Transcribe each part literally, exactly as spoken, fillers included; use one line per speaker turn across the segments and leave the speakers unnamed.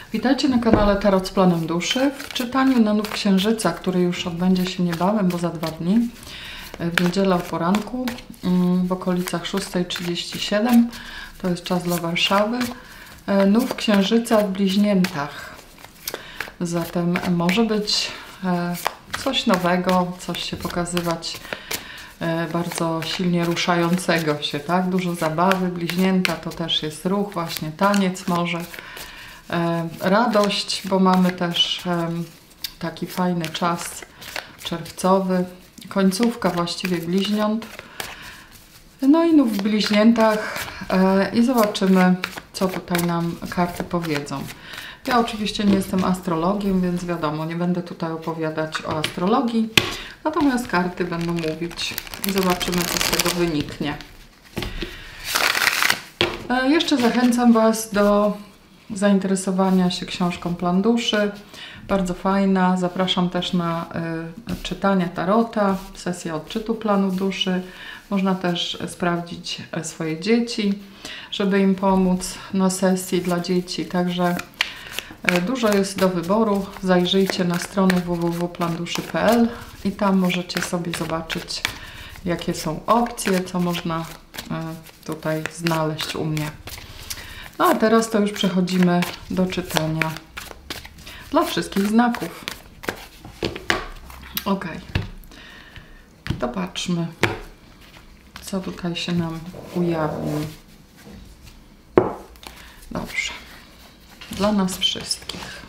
Witajcie na kanale Tarot z Planem Duszy. W czytaniu na Nów Księżyca, który już odbędzie się niebawem, bo za dwa dni, w niedzielę o poranku, w okolicach szóstej trzydzieści siedem. To jest czas dla Warszawy. Nów Księżyca w Bliźniętach. Zatem może być coś nowego, coś się pokazywać bardzo silnie ruszającego się, tak? Dużo zabawy. Bliźnięta to też jest ruch, właśnie taniec może. Radość, bo mamy też taki fajny czas czerwcowy, końcówka właściwie bliźniąt. No i znów w bliźniętach i zobaczymy, co tutaj nam karty powiedzą. Ja oczywiście nie jestem astrologiem, więc wiadomo, nie będę tutaj opowiadać o astrologii, natomiast karty będą mówić i zobaczymy, co z tego wyniknie. Jeszcze zachęcam Was do zainteresowania się książką Plan Duszy. Bardzo fajna. Zapraszam też na y, czytania tarota, sesję odczytu planu duszy. Można też sprawdzić swoje dzieci, żeby im pomóc na sesji dla dzieci. Także y, dużo jest do wyboru. Zajrzyjcie na stronę w w w kropka plan duszy kropka p l i tam możecie sobie zobaczyć, jakie są opcje, co można y, tutaj znaleźć u mnie. No a teraz to już przechodzimy do czytania dla wszystkich znaków. Ok. To patrzmy, co tutaj się nam ujawni. Dobrze. Dla nas wszystkich.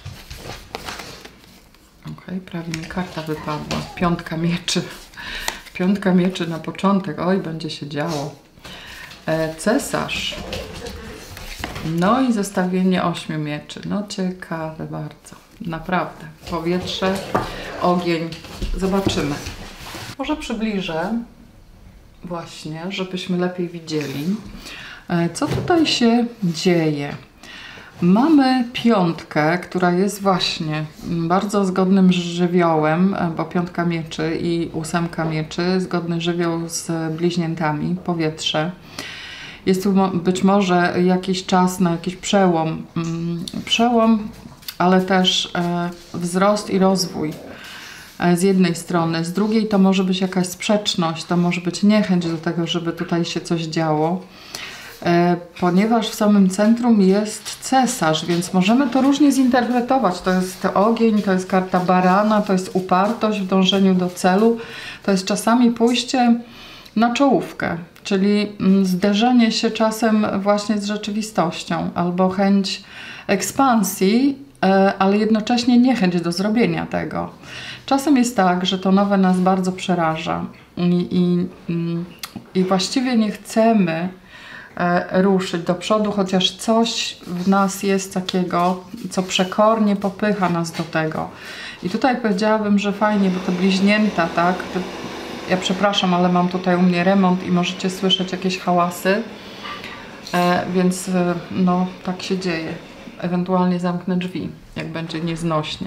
Ok, prawie mi karta wypadła. Piątka mieczy. Piątka mieczy na początek. Oj, będzie się działo. E, cesarz. No i zestawienie ośmiu mieczy. No ciekawe bardzo. Naprawdę. Powietrze, ogień. Zobaczymy. Może przybliżę właśnie, żebyśmy lepiej widzieli, co tutaj się dzieje. Mamy piątkę, która jest właśnie bardzo zgodnym żywiołem, bo piątka mieczy i ósemka mieczy, zgodny żywioł z bliźniętami, powietrze. Jest tu być może jakiś czas na jakiś przełom, przełom, ale też wzrost i rozwój z jednej strony. Z drugiej to może być jakaś sprzeczność, to może być niechęć do tego, żeby tutaj się coś działo, ponieważ w samym centrum jest cesarz, więc możemy to różnie zinterpretować. To jest ogień, to jest karta barana, to jest upartość w dążeniu do celu, to jest czasami pójście na czołówkę, czyli zderzenie się czasem właśnie z rzeczywistością albo chęć ekspansji, ale jednocześnie niechęć do zrobienia tego. Czasem jest tak, że to nowe nas bardzo przeraża i, i, i właściwie nie chcemy ruszyć do przodu, chociaż coś w nas jest takiego, co przekornie popycha nas do tego. I tutaj powiedziałabym, że fajnie, bo te bliźnięta, tak? Ja przepraszam, ale mam tutaj u mnie remont i możecie słyszeć jakieś hałasy, e, więc e, no tak się dzieje. Ewentualnie zamknę drzwi, jak będzie nieznośnie.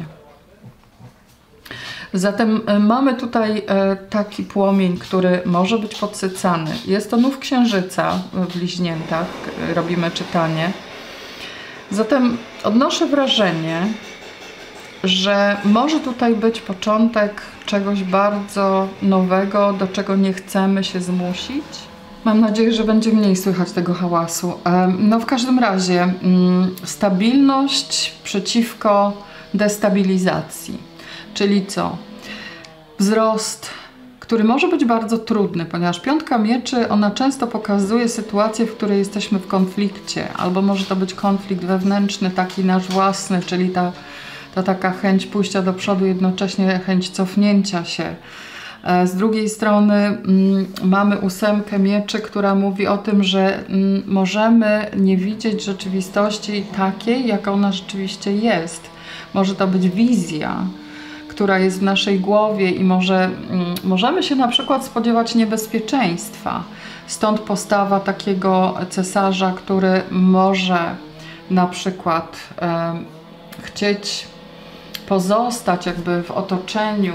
Zatem e, mamy tutaj e, taki płomień, który może być podsycany. Jest to nów księżyca w bliźniętach, e, robimy czytanie. Zatem odnoszę wrażenie, że może tutaj być początek czegoś bardzo nowego, do czego nie chcemy się zmusić. Mam nadzieję, że będzie mniej słychać tego hałasu. No w każdym razie stabilność przeciwko destabilizacji. Czyli co? Wzrost, który może być bardzo trudny, ponieważ piątka mieczy, ona często pokazuje sytuację, w której jesteśmy w konflikcie, albo może to być konflikt wewnętrzny, taki nasz własny, czyli ta to taka chęć pójścia do przodu, jednocześnie chęć cofnięcia się. Z drugiej strony mm, mamy ósemkę mieczy, która mówi o tym, że mm, możemy nie widzieć rzeczywistości takiej, jaka ona rzeczywiście jest. Może to być wizja, która jest w naszej głowie i może mm, możemy się na przykład spodziewać niebezpieczeństwa. Stąd postawa takiego cesarza, który może na przykład e, chcieć pozostać jakby w otoczeniu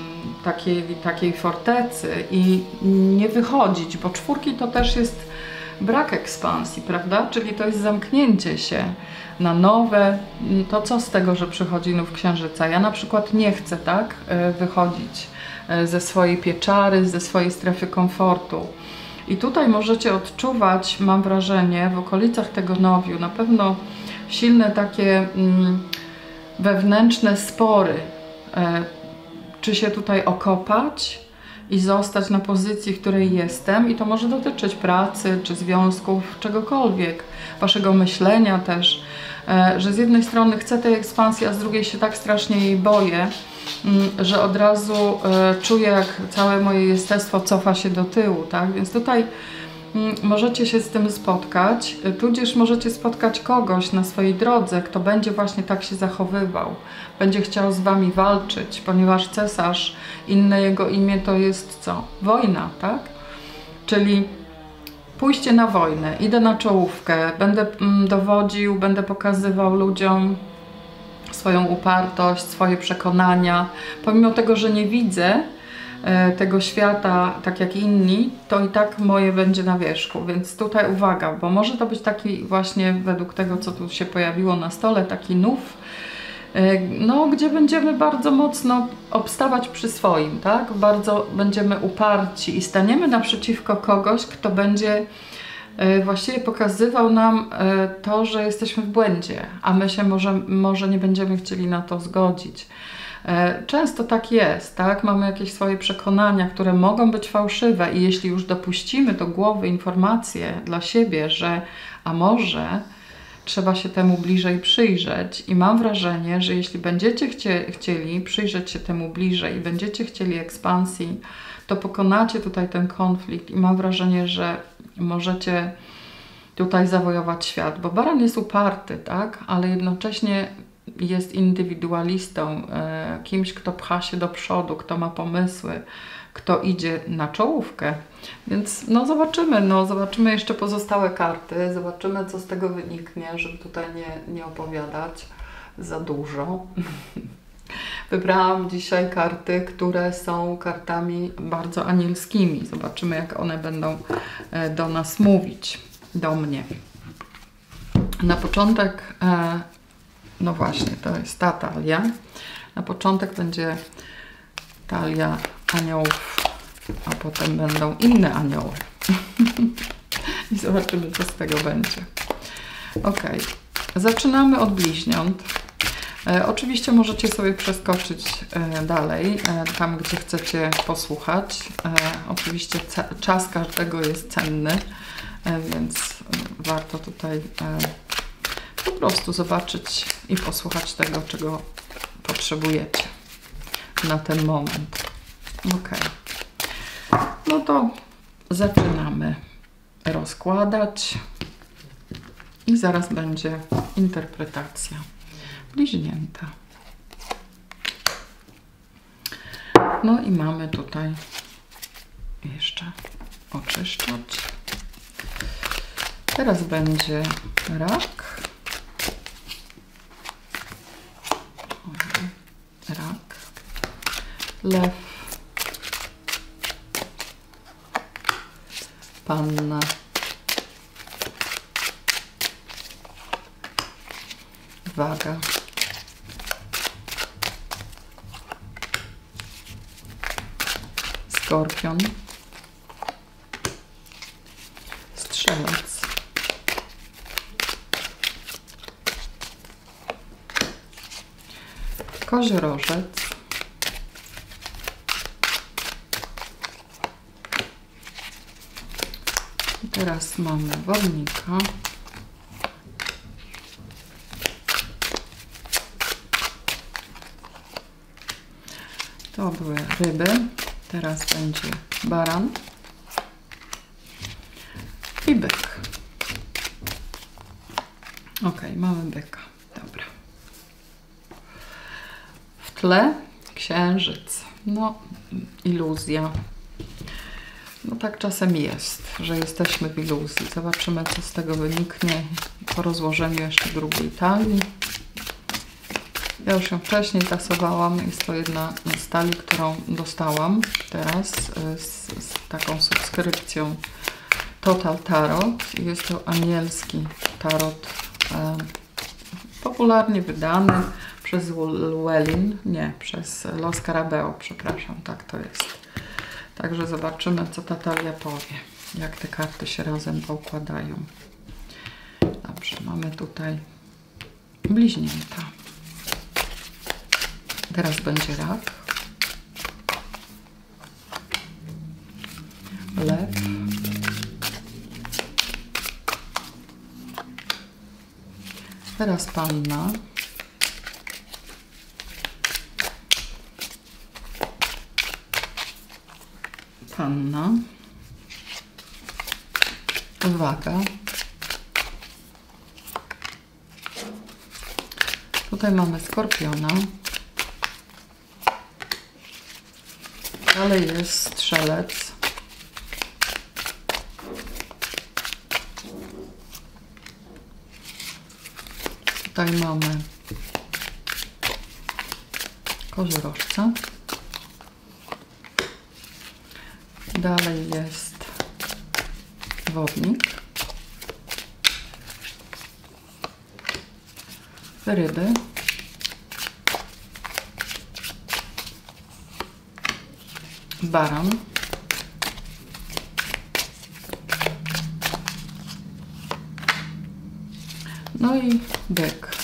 takiej, takiej fortecy i nie wychodzić, bo czwórki to też jest brak ekspansji, prawda? Czyli to jest zamknięcie się na nowe. To co z tego, że przychodzi nów księżyca? Ja na przykład nie chcę, tak, wychodzić ze swojej pieczary, ze swojej strefy komfortu. I tutaj możecie odczuwać, mam wrażenie, w okolicach tego nowiu na pewno silne takie mm, wewnętrzne spory. E, czy się tutaj okopać i zostać na pozycji, w której jestem, i to może dotyczyć pracy, czy związków, czegokolwiek, waszego myślenia też, e, że z jednej strony chcę tej ekspansji, a z drugiej się tak strasznie jej boję, m, że od razu e, czuję, jak całe moje jestestwo cofa się do tyłu, tak? Więc tutaj m, możecie się z tym spotkać, e, tudzież możecie spotkać kogoś na swojej drodze, kto będzie właśnie tak się zachowywał, będzie chciał z wami walczyć, ponieważ cesarz, inne jego imię to jest co? Wojna, tak? Czyli pójście na wojnę, idę na czołówkę, będę mm, dowodził, będę pokazywał ludziom swoją upartość, swoje przekonania. Pomimo tego, że nie widzę e, tego świata tak jak inni, to i tak moje będzie na wierzchu. Więc tutaj uwaga, bo może to być taki właśnie, według tego, co tu się pojawiło na stole, taki nów, no, gdzie będziemy bardzo mocno obstawać przy swoim, tak? Bardzo będziemy uparci i staniemy naprzeciwko kogoś, kto będzie właściwie pokazywał nam to, że jesteśmy w błędzie, a my się może, może nie będziemy chcieli na to zgodzić. Często tak jest, tak? Mamy jakieś swoje przekonania, które mogą być fałszywe i jeśli już dopuścimy do głowy informacje dla siebie, że a może trzeba się temu bliżej przyjrzeć, i mam wrażenie, że jeśli będziecie chcie, chcieli przyjrzeć się temu bliżej i będziecie chcieli ekspansji, to pokonacie tutaj ten konflikt i mam wrażenie, że możecie tutaj zawojować świat, bo baran jest uparty, tak? Ale jednocześnie jest indywidualistą, e, kimś, kto pcha się do przodu, kto ma pomysły, kto idzie na czołówkę. Więc no zobaczymy, no zobaczymy jeszcze pozostałe karty, zobaczymy, co z tego wyniknie, żeby tutaj nie, nie opowiadać za dużo. Wybrałam dzisiaj karty, które są kartami bardzo anielskimi. Zobaczymy, jak one będą do nas mówić, do mnie. Na początek, no właśnie, to jest ta talia. Na początek będzie talia aniołów, a potem będą inne anioły. I zobaczymy, co z tego będzie. Ok, zaczynamy od bliźniąt. E, oczywiście możecie sobie przeskoczyć e, dalej, e, tam gdzie chcecie posłuchać. E, oczywiście czas każdego jest cenny, e, więc warto tutaj e, po prostu zobaczyć i posłuchać tego, czego potrzebujecie na ten moment. Ok. No to zaczynamy rozkładać i zaraz będzie interpretacja. Bliźnięta. No i mamy tutaj jeszcze oczyszczać. Teraz będzie rak. Rak. Lew. Panna. Waga. Skorpion. Strzelec. Koziorożec. I teraz mamy wodnika. To były ryby. Teraz będzie baran i byk. Ok, mamy byka. Dobra. W tle księżyc. No, iluzja. No tak czasem jest, że jesteśmy w iluzji. Zobaczymy, co z tego wyniknie po rozłożeniu jeszcze drugiej talii. Ja już ją wcześniej tasowałam. Jest to jedna z talii, którą dostałam teraz z, z taką subskrypcją Total Tarot. Jest to anielski tarot, e, popularnie wydany przez Llewellyn, nie, przez Los Carabeo, przepraszam, tak to jest. Także zobaczymy, co Natalia powie, jak te karty się razem poukładają. Dobrze, mamy tutaj bliźnięta. Teraz będzie rak. Lew. Teraz panna. Panna. Waga. Tutaj mamy skorpiona. Dalej jest strzelec. Tutaj mamy koziorożca. Dalej jest wodnik. Ryby. Baran. No i byk.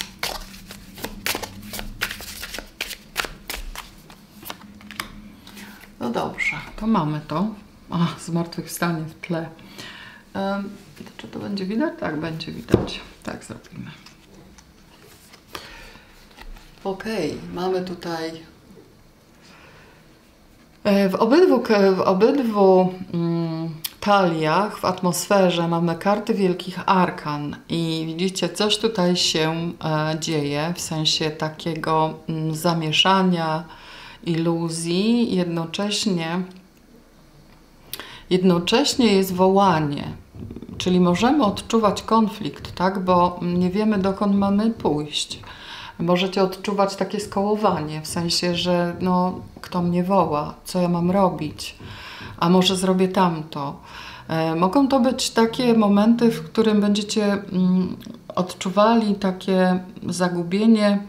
No dobrze, to mamy to. A, zmartwychwstanie w tle. Um, czy to będzie widać? Tak, będzie widać. Tak zrobimy. Ok, mamy tutaj w obydwu, w obydwu mm, taliach, w atmosferze mamy karty wielkich arkan i widzicie, coś tutaj się e, dzieje w sensie takiego mm, zamieszania, iluzji, jednocześnie jednocześnie jest wołanie, czyli możemy odczuwać konflikt, tak, bo nie wiemy, dokąd mamy pójść. Możecie odczuwać takie skołowanie, w sensie, że no, kto mnie woła, co ja mam robić, a może zrobię tamto. E, mogą to być takie momenty, w którym będziecie mm, odczuwali takie zagubienie e,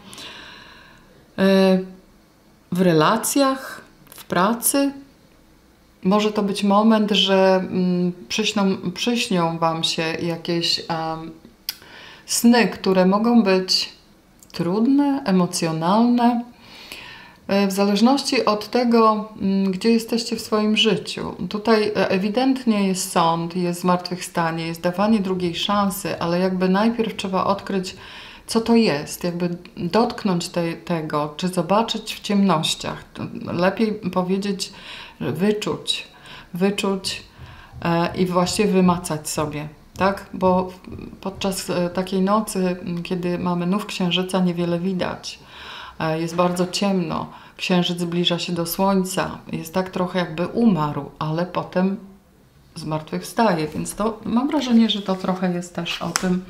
w relacjach, w pracy. Może to być moment, że mm, przyśną, przyśnią Wam się jakieś um, sny, które mogą być trudne, emocjonalne, w zależności od tego, gdzie jesteście w swoim życiu. Tutaj ewidentnie jest sąd, jest zmartwychwstanie, jest dawanie drugiej szansy, ale jakby najpierw trzeba odkryć, co to jest, jakby dotknąć te, tego, czy zobaczyć w ciemnościach. Lepiej powiedzieć, wyczuć, wyczuć e, i właściwie wymacać sobie. Tak? Bo podczas takiej nocy, kiedy mamy nów księżyca, niewiele widać. Jest bardzo ciemno. Księżyc zbliża się do słońca. Jest tak trochę jakby umarł, ale potem zmartwychwstaje. Więc to mam wrażenie, że to trochę jest też o tym,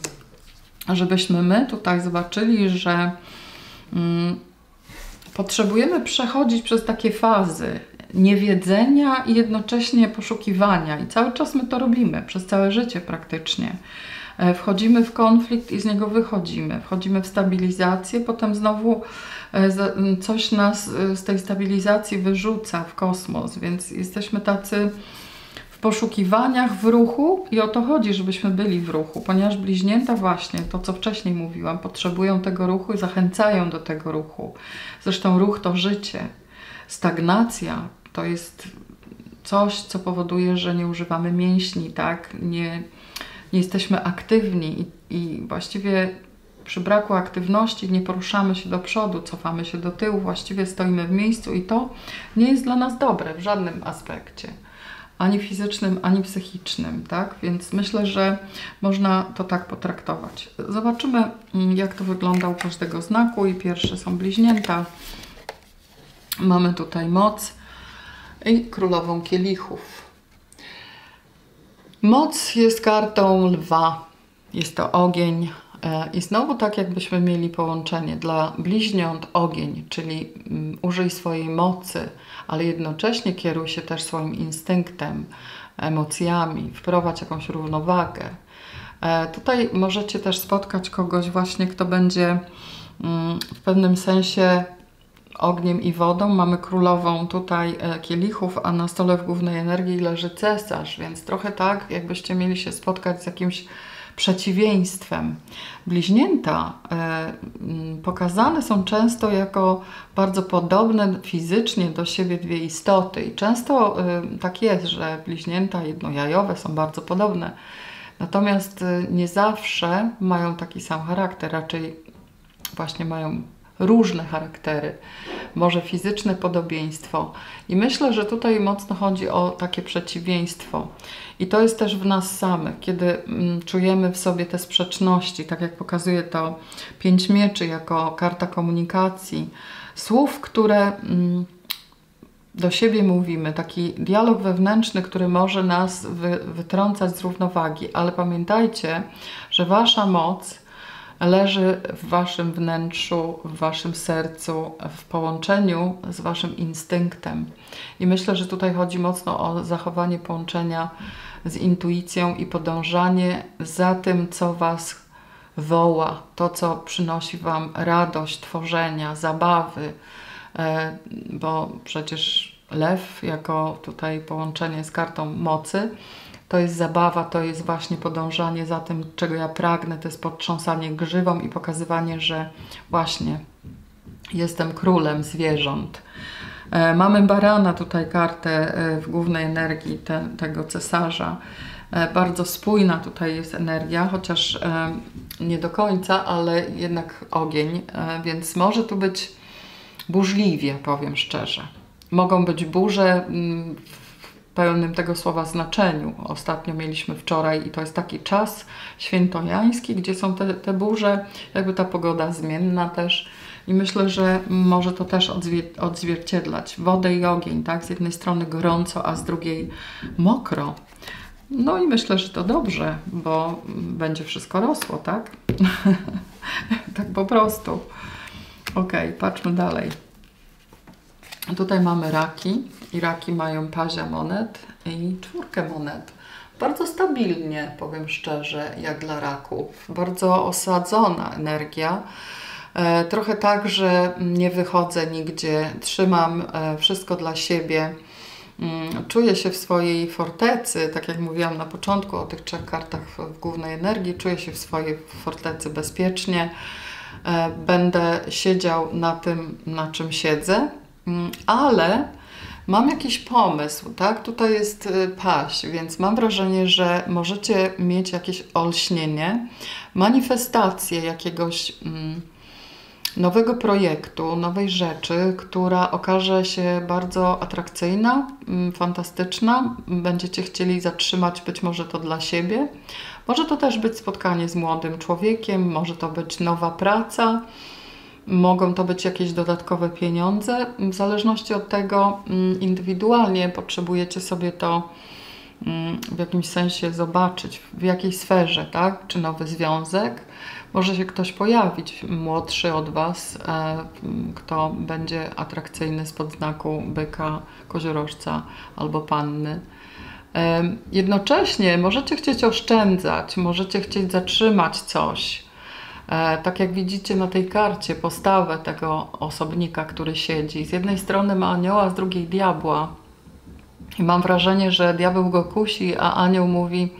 żebyśmy my tutaj zobaczyli, że mm, potrzebujemy przechodzić przez takie fazy niewiedzenia i jednocześnie poszukiwania. I cały czas my to robimy, przez całe życie praktycznie. Wchodzimy w konflikt i z niego wychodzimy. Wchodzimy w stabilizację, potem znowu coś nas z tej stabilizacji wyrzuca w kosmos, więc jesteśmy tacy w poszukiwaniach, w ruchu i o to chodzi, żebyśmy byli w ruchu, ponieważ bliźnięta właśnie, to co wcześniej mówiłam, potrzebują tego ruchu i zachęcają do tego ruchu. Zresztą ruch to życie. Stagnacja to jest coś, co powoduje, że nie używamy mięśni, tak? Nie, nie jesteśmy aktywni i, i właściwie przy braku aktywności nie poruszamy się do przodu, cofamy się do tyłu, właściwie stoimy w miejscu i to nie jest dla nas dobre w żadnym aspekcie. Ani fizycznym, ani psychicznym, tak? Więc myślę, że można to tak potraktować. Zobaczymy, jak to wygląda u każdego znaku i pierwsze są bliźnięta. Mamy tutaj moc i królową kielichów. Moc jest kartą lwa. Jest to ogień. I znowu tak jakbyśmy mieli połączenie dla bliźniąt ogień, czyli użyj swojej mocy, ale jednocześnie kieruj się też swoim instynktem. emocjami, wprowadź jakąś równowagę. E, tutaj możecie też spotkać kogoś właśnie, kto będzie mm, w pewnym sensie ogniem i wodą. Mamy królową tutaj e, kielichów, a na stole w głównej energii leży cesarz, więc trochę tak, jakbyście mieli się spotkać z jakimś przeciwieństwem. Bliźnięta e, pokazane są często jako bardzo podobne fizycznie do siebie dwie istoty i często e, tak jest, że bliźnięta jednojajowe są bardzo podobne, natomiast e, nie zawsze mają taki sam charakter, raczej właśnie mają różne charaktery, może fizyczne podobieństwo. I myślę, że tutaj mocno chodzi o takie przeciwieństwo. I to jest też w nas samych, kiedy mm, czujemy w sobie te sprzeczności, tak jak pokazuje to pięć mieczy jako karta komunikacji, słów, które mm, do siebie mówimy, taki dialog wewnętrzny, który może nas wy, wytrącać z równowagi. Ale pamiętajcie, że wasza moc leży w waszym wnętrzu, w waszym sercu, w połączeniu z waszym instynktem. I myślę, że tutaj chodzi mocno o zachowanie połączenia z intuicją i podążanie za tym, co was woła, to, co przynosi wam radość tworzenia, zabawy, bo przecież lew jako tutaj połączenie z kartą mocy to jest zabawa, to jest właśnie podążanie za tym, czego ja pragnę, to jest potrząsanie grzywą i pokazywanie, że właśnie jestem królem zwierząt. E, mamy barana, tutaj kartę e, w głównej energii te, tego cesarza. E, bardzo spójna tutaj jest energia, chociaż e, nie do końca, ale jednak ogień, e, więc może tu być burzliwie, powiem szczerze. Mogą być burze mm, pełnym tego słowa znaczeniu. Ostatnio mieliśmy wczoraj i to jest taki czas świętojański, gdzie są te, te burze, jakby ta pogoda zmienna też i myślę, że może to też odzwier odzwierciedlać wodę i ogień, tak? Z jednej strony gorąco, a z drugiej mokro. No i myślę, że to dobrze, bo będzie wszystko rosło, tak? Tak po prostu. Ok, patrzmy dalej. Tutaj mamy raki i raki mają pazia monet i czwórkę monet. Bardzo stabilnie, powiem szczerze, jak dla raków. Bardzo osadzona energia. E, trochę tak, że nie wychodzę nigdzie, trzymam e, wszystko dla siebie. Mm, czuję się w swojej fortecy, tak jak mówiłam na początku o tych trzech kartach w, w głównej energii, czuję się w swojej fortecy bezpiecznie. E, będę siedział na tym, na czym siedzę. Ale mam jakiś pomysł, tak? Tutaj jest paź, więc mam wrażenie, że możecie mieć jakieś olśnienie, manifestację jakiegoś mm, nowego projektu, nowej rzeczy, która okaże się bardzo atrakcyjna, mm, fantastyczna. Będziecie chcieli zatrzymać być może to dla siebie. Może to też być spotkanie z młodym człowiekiem, może to być nowa praca. Mogą to być jakieś dodatkowe pieniądze. W zależności od tego indywidualnie potrzebujecie sobie to w jakimś sensie zobaczyć, w jakiej sferze, tak? Czy nowy związek. Może się ktoś pojawić, młodszy od Was, kto będzie atrakcyjny spod znaku byka, koziorożca albo panny. Jednocześnie możecie chcieć oszczędzać, możecie chcieć zatrzymać coś. Tak jak widzicie na tej karcie postawę tego osobnika, który siedzi. Z jednej strony ma anioła, z drugiej diabła. I mam wrażenie, że diabeł go kusi, a anioł mówi: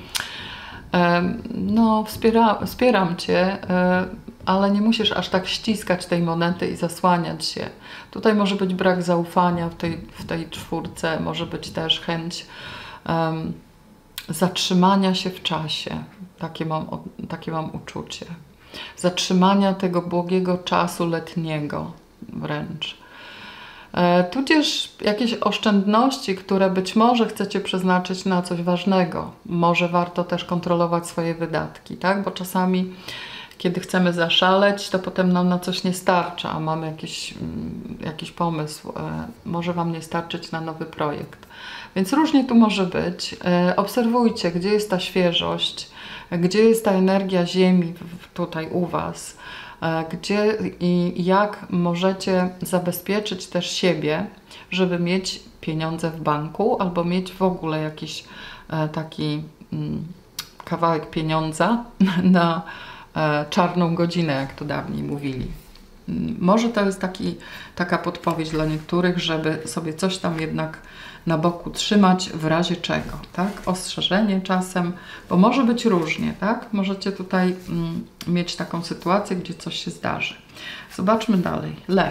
no wspiera, wspieram Cię, ale nie musisz aż tak ściskać tej monety i zasłaniać się. Tutaj może być brak zaufania w tej, w tej czwórce, może być też chęć um, zatrzymania się w czasie. Takie mam, takie mam uczucie. Zatrzymania tego błogiego czasu letniego wręcz. E, tudzież jakieś oszczędności, które być może chcecie przeznaczyć na coś ważnego. Może warto też kontrolować swoje wydatki, tak? Bo czasami, kiedy chcemy zaszaleć, to potem nam na coś nie starcza, a mamy jakiś, jakiś pomysł. E, może Wam nie starczyć na nowy projekt. Więc różnie tu może być. E, obserwujcie, gdzie jest ta świeżość, gdzie jest ta energia Ziemi tutaj u Was, gdzie i jak możecie zabezpieczyć też siebie, żeby mieć pieniądze w banku albo mieć w ogóle jakiś taki kawałek pieniądza na czarną godzinę, jak to dawniej mówili. Może to jest taki, taka podpowiedź dla niektórych, żeby sobie coś tam jednak na boku trzymać w razie czego, tak? Ostrzeżenie czasem, bo może być różnie, tak? Możecie tutaj mm, mieć taką sytuację, gdzie coś się zdarzy. Zobaczmy dalej. Lew.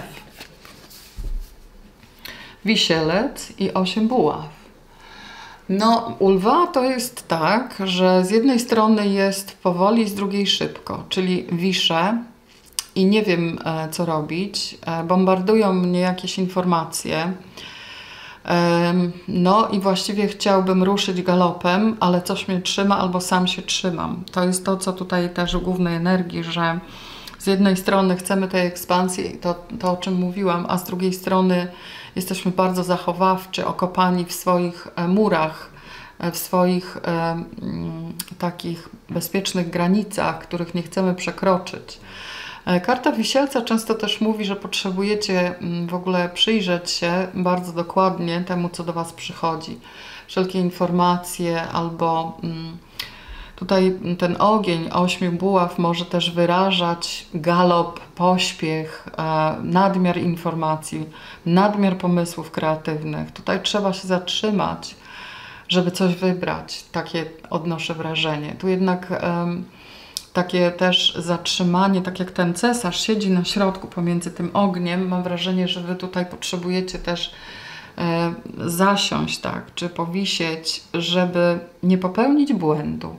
Wisielec i osiem buław. No, u lwa to jest tak, że z jednej strony jest powoli, z drugiej szybko, czyli wiszę i nie wiem, e, co robić. E, bombardują mnie jakieś informacje. E, no i właściwie chciałbym ruszyć galopem, ale coś mnie trzyma albo sam się trzymam. To jest to, co tutaj też u głównej energii, że z jednej strony chcemy tej ekspansji, to, to o czym mówiłam, a z drugiej strony jesteśmy bardzo zachowawczy, okopani w swoich e, murach, e, w swoich e, m, takich bezpiecznych granicach, których nie chcemy przekroczyć. E, karta Wisielca często też mówi, że potrzebujecie m, w ogóle przyjrzeć się bardzo dokładnie temu, co do Was przychodzi. Wszelkie informacje albo m, tutaj ten ogień ośmiu buław może też wyrażać galop, pośpiech, nadmiar informacji, nadmiar pomysłów kreatywnych. Tutaj trzeba się zatrzymać, żeby coś wybrać. Takie odnoszę wrażenie. Tu jednak um, takie też zatrzymanie, tak jak ten cesarz siedzi na środku pomiędzy tym ogniem. Mam wrażenie, że Wy tutaj potrzebujecie też e, zasiąść, tak, czy powisieć, żeby nie popełnić błędu.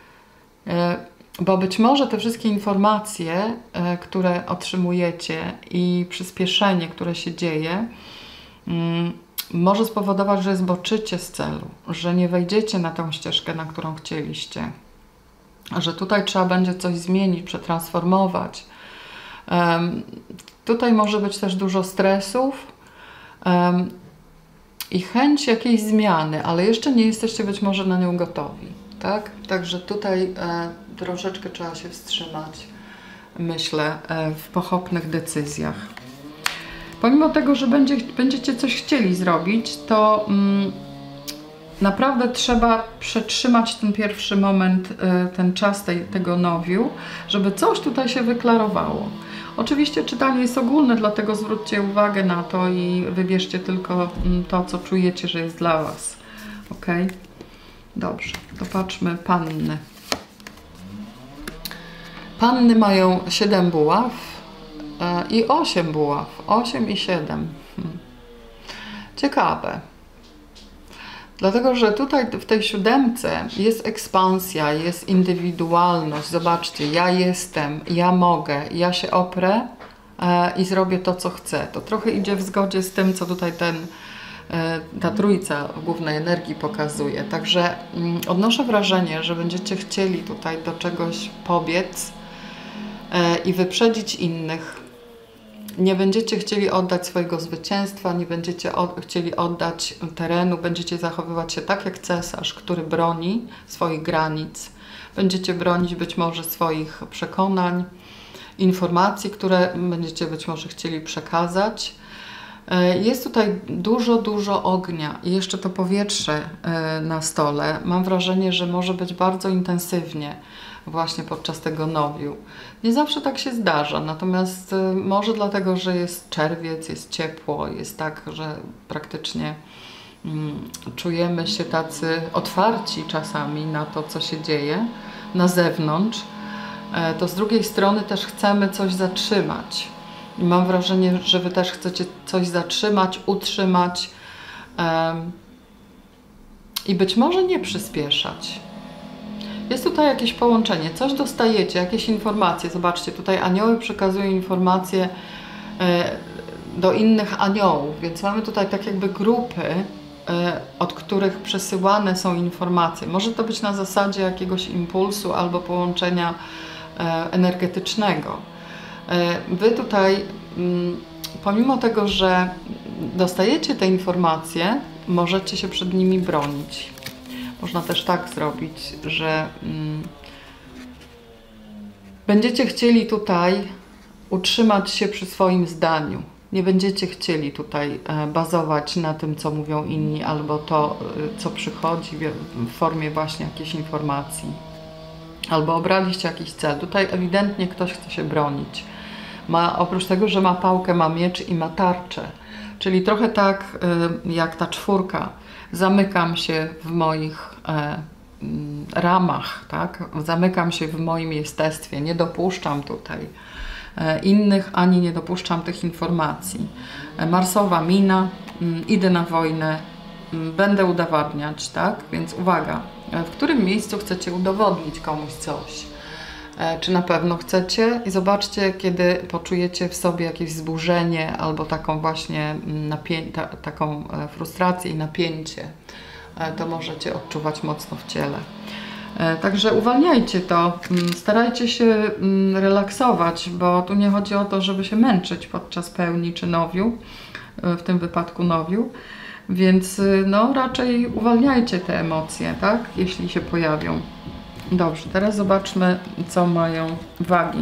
Bo być może te wszystkie informacje, które otrzymujecie i przyspieszenie, które się dzieje, może spowodować, że zboczycie z celu, że nie wejdziecie na tą ścieżkę, na którą chcieliście, że tutaj trzeba będzie coś zmienić, przetransformować. Tutaj może być też dużo stresów i chęć jakiejś zmiany, ale jeszcze nie jesteście być może na nią gotowi. Tak? Także tutaj e, troszeczkę trzeba się wstrzymać, myślę, e, w pochopnych decyzjach. Pomimo tego, że będzie, będziecie coś chcieli zrobić, to mm, naprawdę trzeba przetrzymać ten pierwszy moment, e, ten czas tej, tego nowiu, żeby coś tutaj się wyklarowało. Oczywiście czytanie jest ogólne, dlatego zwróćcie uwagę na to i wybierzcie tylko mm, to, co czujecie, że jest dla Was. Ok? Dobrze, to patrzmy panny. Panny mają siedem buław e, i osiem buław. osiem i siedem. Hmm. Ciekawe. Dlatego, że tutaj w tej siódemce jest ekspansja, jest indywidualność. Zobaczcie, ja jestem, ja mogę, ja się oprę e, i zrobię to, co chcę. To trochę idzie w zgodzie z tym, co tutaj ten ta trójca głównej energii pokazuje. Także mm, odnoszę wrażenie, że będziecie chcieli tutaj do czegoś pobiec e, i wyprzedzić innych. Nie będziecie chcieli oddać swojego zwycięstwa, nie będziecie od, chcieli oddać terenu, będziecie zachowywać się tak jak cesarz, który broni swoich granic. Będziecie bronić być może swoich przekonań, informacji, które będziecie być może chcieli przekazać. Jest tutaj dużo, dużo ognia i jeszcze to powietrze na stole. Mam wrażenie, że może być bardzo intensywnie właśnie podczas tego nowiu. Nie zawsze tak się zdarza, natomiast może dlatego, że jest czerwiec, jest ciepło, jest tak, że praktycznie mm, czujemy się tacy otwarci czasami na to, co się dzieje na zewnątrz, to z drugiej strony też chcemy coś zatrzymać. I mam wrażenie, że Wy też chcecie coś zatrzymać, utrzymać um, i być może nie przyspieszać. Jest tutaj jakieś połączenie, coś dostajecie, jakieś informacje. Zobaczcie, tutaj anioły przekazują informacje e, do innych aniołów, więc mamy tutaj tak jakby grupy, e, od których przesyłane są informacje. Może to być na zasadzie jakiegoś impulsu albo połączenia e, energetycznego. Wy tutaj, pomimo tego, że dostajecie te informacje, możecie się przed nimi bronić. Można też tak zrobić, że mm, będziecie chcieli tutaj utrzymać się przy swoim zdaniu. Nie będziecie chcieli tutaj bazować na tym, co mówią inni, albo to, co przychodzi w formie właśnie jakiejś informacji. Albo obraliście jakiś cel. Tutaj ewidentnie ktoś chce się bronić. Ma, oprócz tego, że ma pałkę, ma miecz i ma tarczę. Czyli trochę tak jak ta czwórka. Zamykam się w moich e, ramach, tak? Zamykam się w moim jestestwie. Nie dopuszczam tutaj e, innych, ani nie dopuszczam tych informacji. E, Marsowa mina, m, idę na wojnę, m, będę udowadniać, tak? Więc uwaga, e, w którym miejscu chcecie udowodnić komuś coś? E, czy na pewno chcecie? I zobaczcie, kiedy poczujecie w sobie jakieś wzburzenie albo taką właśnie napię- ta, taką frustrację i napięcie, e, to możecie odczuwać mocno w ciele. E, także uwalniajcie to, starajcie się relaksować, bo tu nie chodzi o to, żeby się męczyć podczas pełni czy nowiu, w tym wypadku nowiu, więc no raczej uwalniajcie te emocje, tak, jeśli się pojawią. Dobrze, teraz zobaczmy, co mają wagi.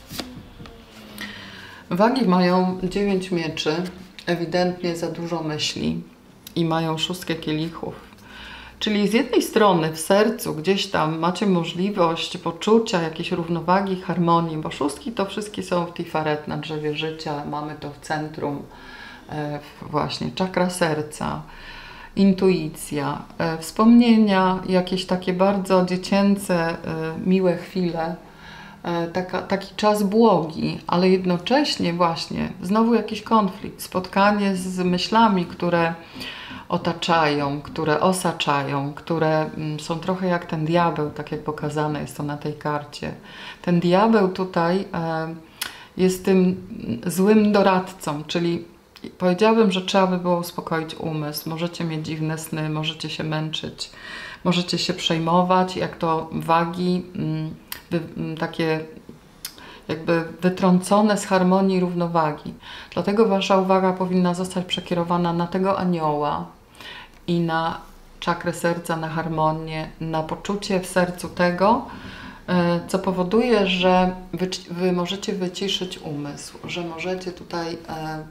Wagi mają dziewięć mieczy, ewidentnie za dużo myśli i mają szóstkę kielichów. Czyli z jednej strony w sercu gdzieś tam macie możliwość poczucia jakiejś równowagi, harmonii, bo szóstki to wszystkie są w Tifaret na drzewie życia, mamy to w centrum, właśnie czakra serca. Intuicja, e, wspomnienia, jakieś takie bardzo dziecięce, e, miłe chwile, e, taka, taki czas błogi, ale jednocześnie właśnie znowu jakiś konflikt, spotkanie z myślami, które otaczają, które osaczają, które mm, są trochę jak ten diabeł, tak jak pokazane jest to na tej karcie. Ten diabeł tutaj e, jest tym złym doradcą, czyli powiedziałabym, że trzeba by było uspokoić umysł. Możecie mieć dziwne sny, możecie się męczyć, możecie się przejmować, jak to wagi by, takie jakby wytrącone z harmonii i równowagi. Dlatego wasza uwaga powinna zostać przekierowana na tego anioła i na czakrę serca, na harmonię, na poczucie w sercu tego, co powoduje, że wy, wy możecie wyciszyć umysł, że możecie tutaj e,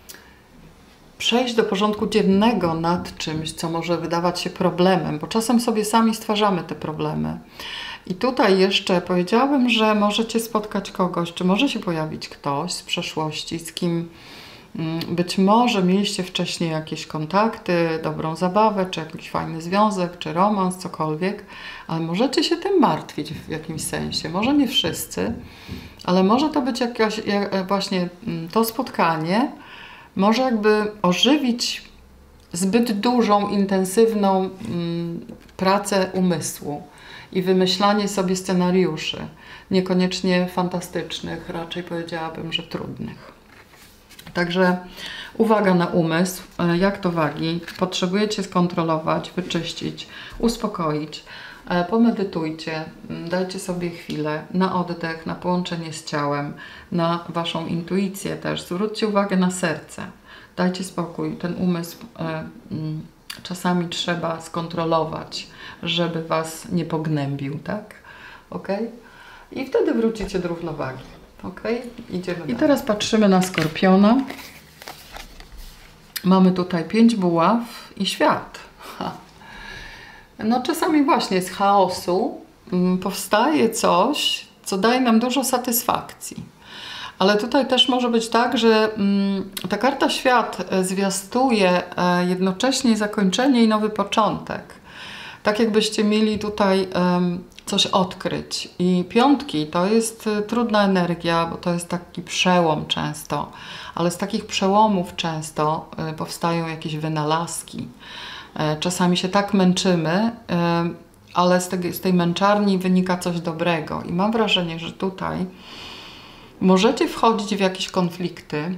przejść do porządku dziennego nad czymś, co może wydawać się problemem, bo czasem sobie sami stwarzamy te problemy. I tutaj jeszcze powiedziałabym, że możecie spotkać kogoś, czy może się pojawić ktoś z przeszłości, z kim być może mieliście wcześniej jakieś kontakty, dobrą zabawę, czy jakiś fajny związek, czy romans, cokolwiek, ale możecie się tym martwić w jakimś sensie. Może nie wszyscy, ale może to być jakaś, właśnie to spotkanie, może jakby ożywić zbyt dużą, intensywną mm, pracę umysłu i wymyślanie sobie scenariuszy, niekoniecznie fantastycznych, raczej powiedziałabym, że trudnych. Także uwaga na umysł, jak to wagi, potrzebujecie skontrolować, wyczyścić, uspokoić, pomedytujcie, dajcie sobie chwilę na oddech, na połączenie z ciałem, na waszą intuicję też. Zwróćcie uwagę na serce, dajcie spokój, ten umysł czasami trzeba skontrolować, żeby was nie pognębił, tak? Ok? I wtedy wrócicie do równowagi. Ok? Idziemy dalej. I teraz patrzymy na Skorpiona. Mamy tutaj pięć buław i świat. Ha. No czasami właśnie z chaosu mm, powstaje coś, co daje nam dużo satysfakcji. Ale tutaj też może być tak, że mm, ta karta świat zwiastuje e, jednocześnie zakończenie i nowy początek. Tak jakbyście mieli tutaj e, coś odkryć. I piątki to jest trudna energia, bo to jest taki przełom często. Ale z takich przełomów często e, powstają jakieś wynalazki. E, czasami się tak męczymy, e, ale z tej, z tej męczarni wynika coś dobrego. I mam wrażenie, że tutaj możecie wchodzić w jakieś konflikty,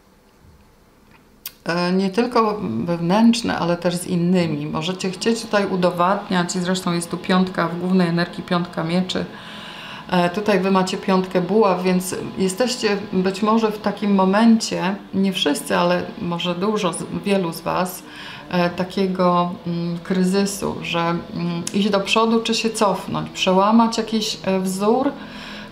nie tylko wewnętrzne, ale też z innymi. Możecie chcieć tutaj udowadniać, i zresztą jest tu piątka, w głównej energii piątka mieczy. Tutaj wy macie piątkę buław, więc jesteście być może w takim momencie, nie wszyscy, ale może dużo, wielu z was, takiego mm, kryzysu, że mm, iść do przodu czy się cofnąć, przełamać jakiś wzór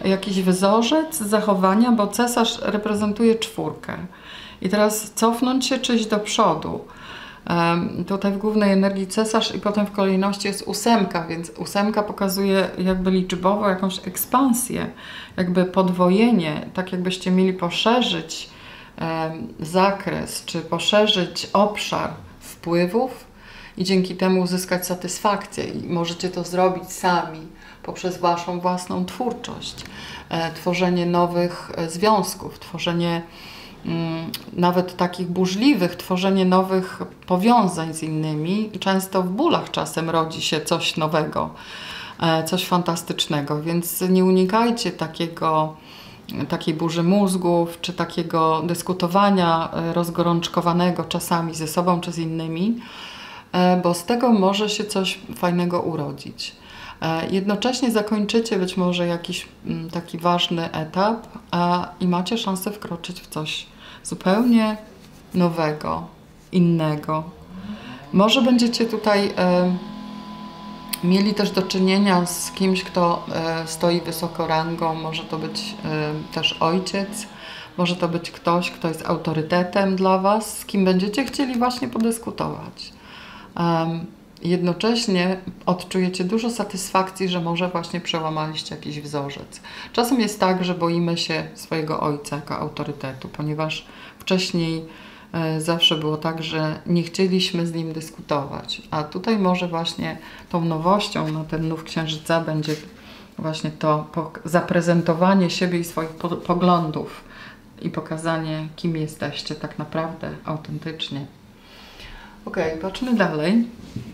jakiś wzorzec zachowania, bo cesarz reprezentuje czwórkę. I teraz cofnąć się czy iść do przodu. Um, tutaj w głównej energii cesarz i potem w kolejności jest ósemka, więc ósemka pokazuje jakby liczbowo jakąś ekspansję, jakby podwojenie, tak jakbyście mieli poszerzyć um, zakres, czy poszerzyć obszar wpływów i dzięki temu uzyskać satysfakcję. I możecie to zrobić sami poprzez waszą własną twórczość, e, tworzenie nowych e, związków, tworzenie nawet takich burzliwych, tworzenie nowych powiązań z innymi. Często w bólach czasem rodzi się coś nowego, coś fantastycznego, więc nie unikajcie takiego, takiej burzy mózgów, czy takiego dyskutowania rozgorączkowanego czasami ze sobą, czy z innymi, bo z tego może się coś fajnego urodzić. Jednocześnie zakończycie być może jakiś taki ważny etap i macie szansę wkroczyć w coś zupełnie nowego, innego. Może będziecie tutaj e, mieli też do czynienia z kimś, kto e, stoi wysoko rangą. Może to być e, też ojciec, może to być ktoś, kto jest autorytetem dla was, z kim będziecie chcieli właśnie podyskutować. Um, Jednocześnie odczujecie dużo satysfakcji, że może właśnie przełamaliście jakiś wzorzec. Czasem jest tak, że boimy się swojego ojca jako autorytetu, ponieważ wcześniej e, zawsze było tak, że nie chcieliśmy z nim dyskutować. A tutaj może właśnie tą nowością na ten nów księżyca będzie właśnie to zaprezentowanie siebie i swoich po poglądów i pokazanie, kim jesteście tak naprawdę, autentycznie. Ok, patrzmy dalej.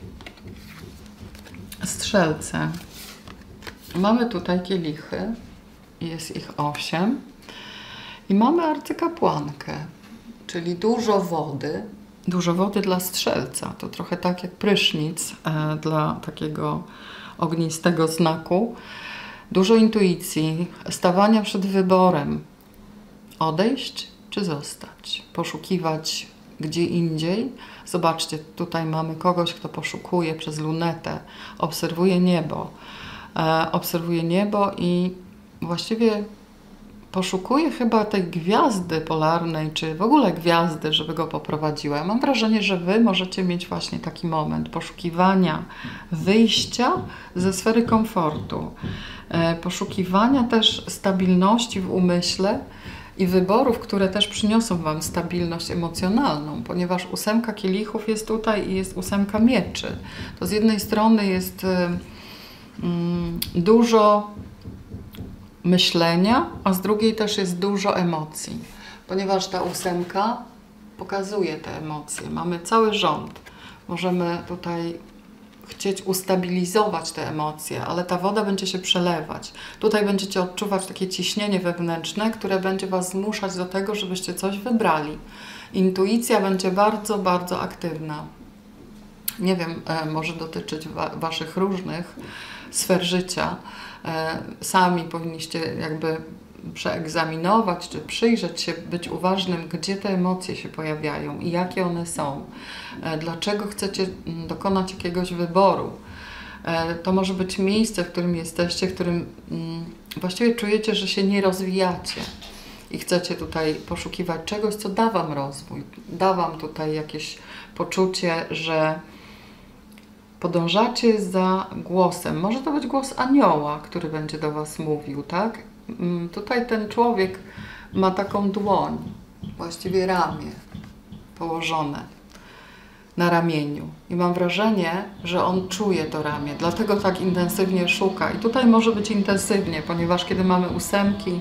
Strzelce. Mamy tutaj kielichy, jest ich osiem i mamy arcykapłankę, czyli dużo wody. Dużo wody dla strzelca, to trochę tak jak prysznic e, dla takiego ognistego znaku. Dużo intuicji, stawania przed wyborem, odejść czy zostać, poszukiwać gdzie indziej. Zobaczcie, tutaj mamy kogoś, kto poszukuje przez lunetę, obserwuje niebo. E, obserwuje niebo i właściwie poszukuje chyba tej gwiazdy polarnej, czy w ogóle gwiazdy, żeby go poprowadziła. Ja mam wrażenie, że wy możecie mieć właśnie taki moment poszukiwania wyjścia ze sfery komfortu, e, poszukiwania też stabilności w umyśle, i wyborów, które też przyniosą wam stabilność emocjonalną, ponieważ ósemka kielichów jest tutaj i jest ósemka mieczy. To z jednej strony jest mm, dużo myślenia, a z drugiej też jest dużo emocji, ponieważ ta ósemka pokazuje te emocje. Mamy cały rząd. Możemy tutaj chcieć ustabilizować te emocje, ale ta woda będzie się przelewać. Tutaj będziecie odczuwać takie ciśnienie wewnętrzne, które będzie was zmuszać do tego, żebyście coś wybrali. Intuicja będzie bardzo, bardzo aktywna. Nie wiem, e, może dotyczyć wa waszych różnych sfer życia. E, sami powinniście jakby przeegzaminować, czy przyjrzeć się, być uważnym, gdzie te emocje się pojawiają i jakie one są. Dlaczego chcecie dokonać jakiegoś wyboru. To może być miejsce, w którym jesteście, w którym właściwie czujecie, że się nie rozwijacie i chcecie tutaj poszukiwać czegoś, co da wam rozwój. Da wam tutaj jakieś poczucie, że podążacie za głosem. Może to być głos anioła, który będzie do was mówił, tak? Tutaj ten człowiek ma taką dłoń, właściwie ramię położone na ramieniu. I mam wrażenie, że on czuje to ramię, dlatego tak intensywnie szuka. I tutaj może być intensywnie, ponieważ kiedy mamy ósemki,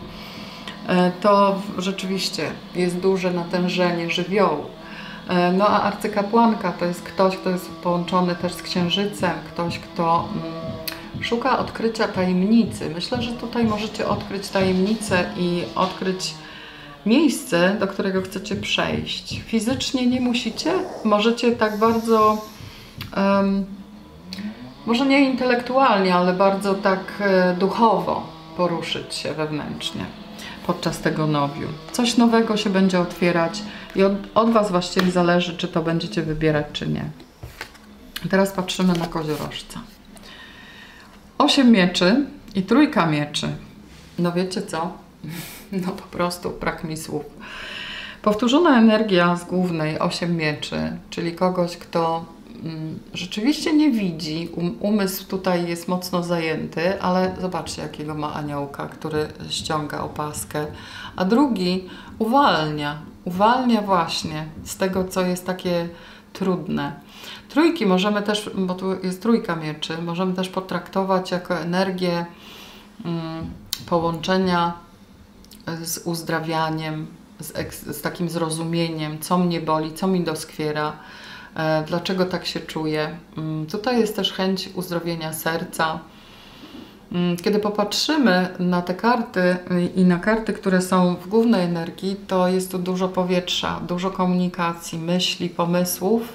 to rzeczywiście jest duże natężenie żywiołu. No a arcykapłanka to jest ktoś, kto jest połączony też z księżycem, ktoś, kto mm, szuka odkrycia tajemnicy. Myślę, że tutaj możecie odkryć tajemnicę i odkryć miejsce, do którego chcecie przejść. Fizycznie nie musicie, możecie tak bardzo, um, może nie intelektualnie, ale bardzo tak e, duchowo poruszyć się wewnętrznie podczas tego nowiu. Coś nowego się będzie otwierać i od, od was właściwie zależy, czy to będziecie wybierać, czy nie. Teraz patrzymy na koziorożca. Osiem mieczy i trójka mieczy. No wiecie co? No po prostu brak mi słów. Powtórzona energia z głównej osiem mieczy, czyli kogoś, kto mm, rzeczywiście nie widzi, um, umysł tutaj jest mocno zajęty, ale zobaczcie, jakiego ma aniołka, który ściąga opaskę, a drugi uwalnia, uwalnia właśnie z tego, co jest takie trudne. Trójki możemy też, bo tu jest trójka mieczy, możemy też potraktować jako energię mm, połączenia z uzdrawianiem, z, z takim zrozumieniem, co mnie boli, co mi doskwiera, e, dlaczego tak się czuję. Mm, tutaj jest też chęć uzdrowienia serca. Mm, kiedy popatrzymy na te karty i na karty, które są w głównej energii, to jest tu dużo powietrza, dużo komunikacji, myśli, pomysłów.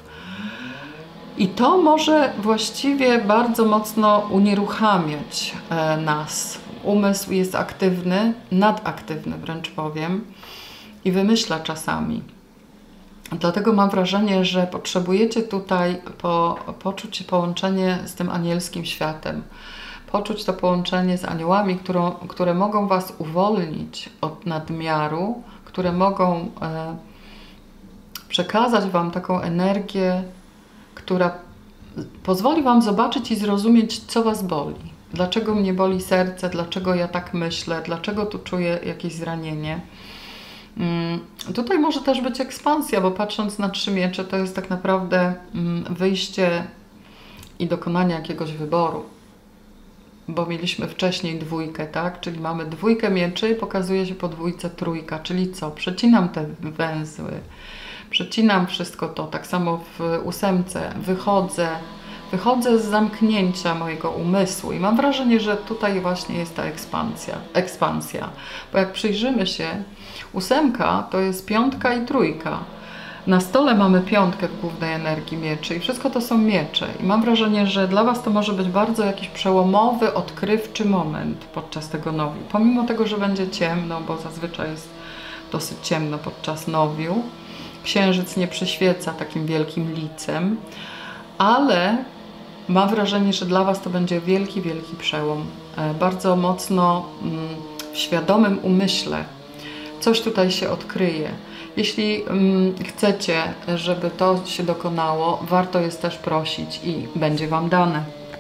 I to może właściwie bardzo mocno unieruchamiać e, nas. Umysł jest aktywny, nadaktywny wręcz powiem i wymyśla czasami. Dlatego mam wrażenie, że potrzebujecie tutaj po, poczuć połączenie z tym anielskim światem. Poczuć to połączenie z aniołami, którą, które mogą Was uwolnić od nadmiaru, które mogą e, przekazać Wam taką energię, która pozwoli Wam zobaczyć i zrozumieć, co Was boli. Dlaczego mnie boli serce, dlaczego ja tak myślę, dlaczego tu czuję jakieś zranienie. Hmm, tutaj może też być ekspansja, bo patrząc na trzy miecze, to jest tak naprawdę hmm, wyjście i dokonanie jakiegoś wyboru. Bo mieliśmy wcześniej dwójkę, tak? Czyli mamy dwójkę mieczy i pokazuje się po dwójce trójka. Czyli co? Przecinam te węzły, przecinam wszystko to. Tak samo w ósemce wychodzę, wychodzę z zamknięcia mojego umysłu i mam wrażenie, że tutaj właśnie jest ta ekspansja. ekspansja. Bo jak przyjrzymy się, ósemka to jest piątka i trójka. Na stole mamy piątkę w głównej energii mieczy i wszystko to są miecze. I mam wrażenie, że dla Was to może być bardzo jakiś przełomowy, odkrywczy moment podczas tego nowiu. Pomimo tego, że będzie ciemno, bo zazwyczaj jest dosyć ciemno podczas nowiu. Księżyc nie przyświeca takim wielkim licem, ale mam wrażenie, że dla Was to będzie wielki, wielki przełom. Bardzo mocno w świadomym umyśle coś tutaj się odkryje. Jeśli um, chcecie, żeby to się dokonało, warto jest też prosić i będzie Wam dane.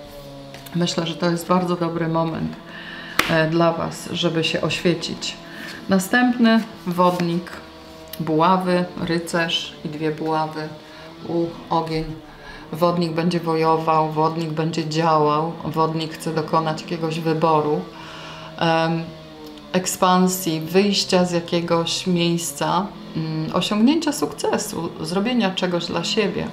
Myślę, że to jest bardzo dobry moment e, dla Was, żeby się oświecić. Następny wodnik, buławy, rycerz i dwie buławy, u ogień. Wodnik będzie wojował, wodnik będzie działał, wodnik chce dokonać jakiegoś wyboru. Um, ekspansji, wyjścia z jakiegoś miejsca, mm, osiągnięcia sukcesu, zrobienia czegoś dla siebie.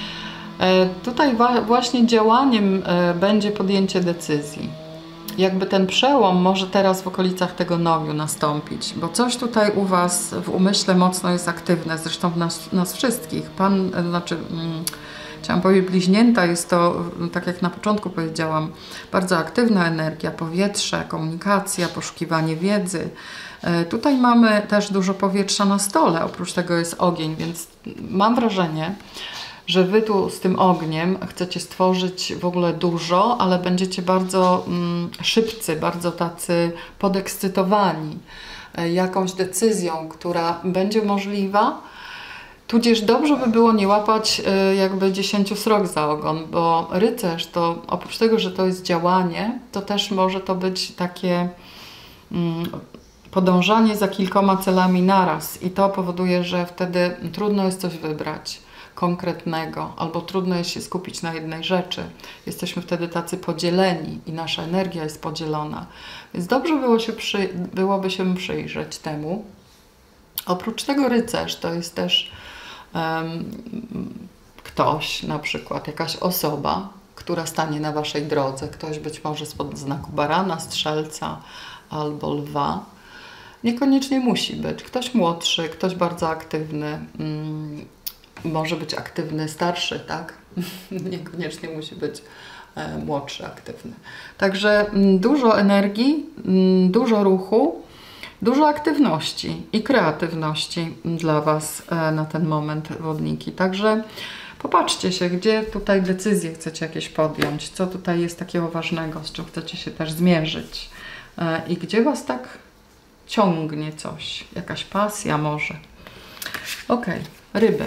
E, tutaj wa właśnie działaniem e, będzie podjęcie decyzji. Jakby ten przełom może teraz w okolicach tego nowiu nastąpić, bo coś tutaj u Was w umyśle mocno jest aktywne, zresztą w nas, nas wszystkich. Pan, e, znaczy... Mm, Chciałam powiedzieć, bliźnięta jest to, tak jak na początku powiedziałam, bardzo aktywna energia, powietrze, komunikacja, poszukiwanie wiedzy. Tutaj mamy też dużo powietrza na stole, oprócz tego jest ogień, więc mam wrażenie, że Wy tu z tym ogniem chcecie stworzyć w ogóle dużo, ale będziecie bardzo mm, szybcy, bardzo tacy podekscytowani jakąś decyzją, która będzie możliwa. Tudzież dobrze by było nie łapać y, jakby dziesięciu srok za ogon, bo rycerz to oprócz tego, że to jest działanie, to też może to być takie mm, podążanie za kilkoma celami naraz i to powoduje, że wtedy trudno jest coś wybrać konkretnego albo trudno jest się skupić na jednej rzeczy. Jesteśmy wtedy tacy podzieleni i nasza energia jest podzielona. Więc dobrze było się przy, byłoby się przyjrzeć temu. Oprócz tego rycerz to jest też ktoś, na przykład jakaś osoba, która stanie na Waszej drodze, ktoś być może spod znaku barana, strzelca albo lwa. Niekoniecznie musi być. Ktoś młodszy, ktoś bardzo aktywny, mm, może być aktywny starszy, tak? Niekoniecznie musi być e, młodszy, aktywny. Także mm, dużo energii, mm, dużo ruchu, dużo aktywności i kreatywności dla Was na ten moment, wodniki. Także popatrzcie się, gdzie tutaj decyzje chcecie jakieś podjąć, co tutaj jest takiego ważnego, z czym chcecie się też zmierzyć. i gdzie Was tak ciągnie coś, jakaś pasja może. Ok, ryby.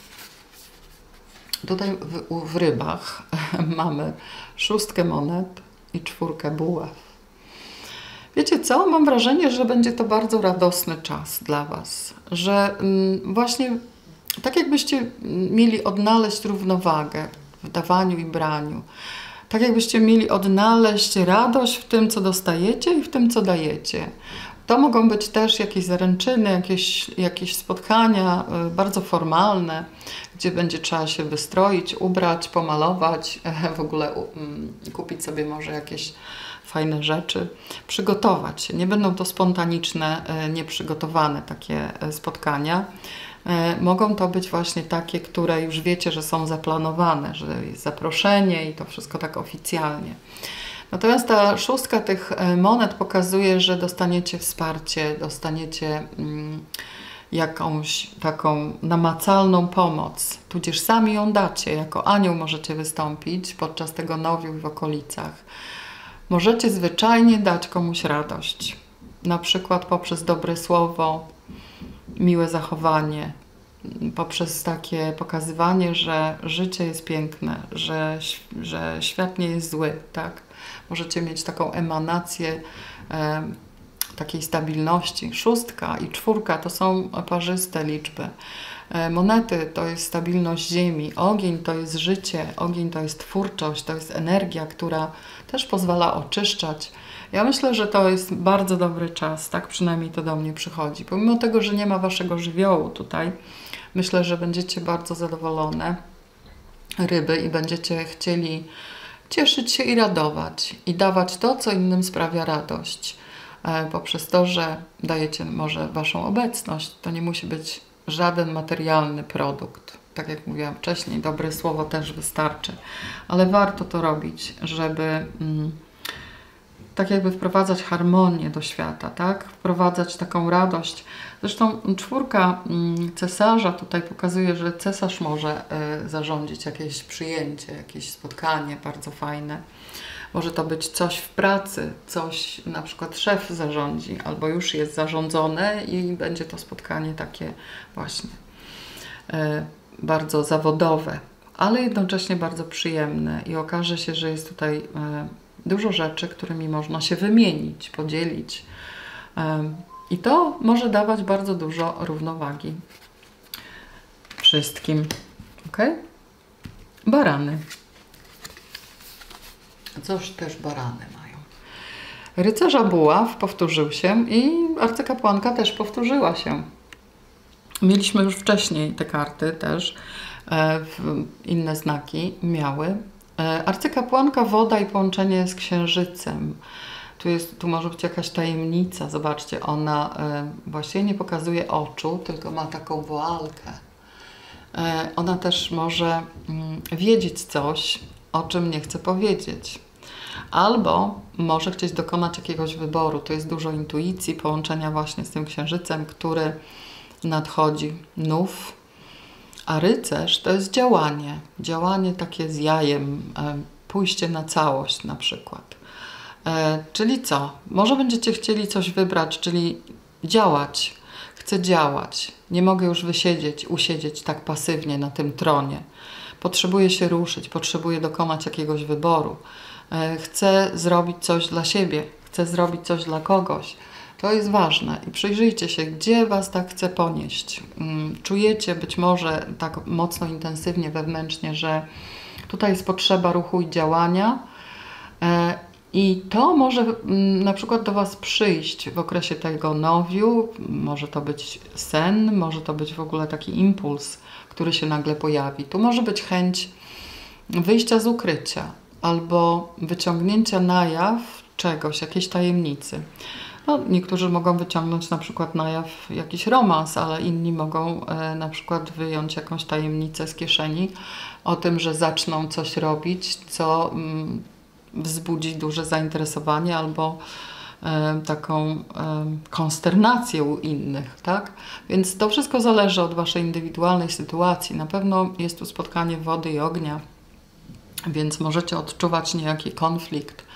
Tutaj w, w rybach mamy szóstkę monet i czwórkę buław. Wiecie co? Mam wrażenie, że będzie to bardzo radosny czas dla Was. Że mm, właśnie tak jakbyście mieli odnaleźć równowagę w dawaniu i braniu. Tak jakbyście mieli odnaleźć radość w tym, co dostajecie i w tym, co dajecie. To mogą być też jakieś zaręczyny, jakieś, jakieś spotkania y, bardzo formalne, gdzie będzie trzeba się wystroić, ubrać, pomalować, w ogóle y, kupić sobie może jakieś fajne rzeczy, przygotować się. Nie będą to spontaniczne, y, nieprzygotowane takie spotkania. Y, mogą to być właśnie takie, które już wiecie, że są zaplanowane, że jest zaproszenie i to wszystko tak oficjalnie. Natomiast ta szóstka tych monet pokazuje, że dostaniecie wsparcie, dostaniecie mm, jakąś taką namacalną pomoc, tudzież sami ją dacie. Jako anioł możecie wystąpić podczas tego nowiu w okolicach. Możecie zwyczajnie dać komuś radość, na przykład poprzez dobre słowo, miłe zachowanie, poprzez takie pokazywanie, że życie jest piękne, że, że świat nie jest zły, tak? Możecie mieć taką emanację e, takiej stabilności. Szóstka i czwórka to są parzyste liczby. E, monety to jest stabilność ziemi. Ogień to jest życie. Ogień to jest twórczość. To jest energia, która też pozwala oczyszczać. Ja myślę, że to jest bardzo dobry czas. Tak przynajmniej to do mnie przychodzi. Pomimo tego, że nie ma Waszego żywiołu tutaj, myślę, że będziecie bardzo zadowolone, ryby, i będziecie chcieli cieszyć się i radować. I dawać to, co innym sprawia radość. E, poprzez to, że dajecie może Waszą obecność. To nie musi być żaden materialny produkt. Tak jak mówiłam wcześniej, dobre słowo też wystarczy. Ale warto to robić, żeby mm, tak jakby wprowadzać harmonię do świata, tak? Wprowadzać taką radość. Zresztą czwórka cesarza tutaj pokazuje, że cesarz może y, zarządzić jakieś przyjęcie, jakieś spotkanie bardzo fajne. Może to być coś w pracy, coś na przykład szef zarządzi, albo już jest zarządzone i będzie to spotkanie takie właśnie y, bardzo zawodowe, ale jednocześnie bardzo przyjemne i okaże się, że jest tutaj y, dużo rzeczy, którymi można się wymienić, podzielić. I to może dawać bardzo dużo równowagi wszystkim. Ok? Barany. Coż też barany mają. Rycerza buław powtórzył się i arcykapłanka też powtórzyła się. Mieliśmy już wcześniej te karty też, inne znaki miały. Arcykapłanka, woda i połączenie z księżycem. Tu, jest, tu może być jakaś tajemnica. Zobaczcie, ona y, właściwie nie pokazuje oczu, tylko ma taką woalkę. Y, ona też może y, wiedzieć coś, o czym nie chce powiedzieć. Albo może chcieć dokonać jakiegoś wyboru. To jest dużo intuicji, połączenia właśnie z tym księżycem, który nadchodzi nów. A rycerz to jest działanie. Działanie takie z jajem, y, pójście na całość na przykład. E, czyli co? Może będziecie chcieli coś wybrać, czyli działać. Chcę działać. Nie mogę już wysiedzieć, usiedzieć tak pasywnie na tym tronie. Potrzebuję się ruszyć, potrzebuję dokonać jakiegoś wyboru. E, chcę zrobić coś dla siebie, chcę zrobić coś dla kogoś. To jest ważne i przyjrzyjcie się, gdzie Was tak chce ponieść. Czujecie być może tak mocno, intensywnie, wewnętrznie, że tutaj jest potrzeba ruchu i działania. E, I to może na przykład do Was przyjść w okresie tego nowiu, może to być sen, może to być w ogóle taki impuls, który się nagle pojawi. Tu może być chęć wyjścia z ukrycia albo wyciągnięcia na jaw czegoś, jakiejś tajemnicy. No, niektórzy mogą wyciągnąć na przykład na jaw jakiś romans, ale inni mogą e, na przykład wyjąć jakąś tajemnicę z kieszeni o tym, że zaczną coś robić, co mm, wzbudzi duże zainteresowanie albo e, taką e, konsternację u innych, tak? Więc to wszystko zależy od Waszej indywidualnej sytuacji. Na pewno jest tu spotkanie wody i ognia, więc możecie odczuwać niejaki konflikt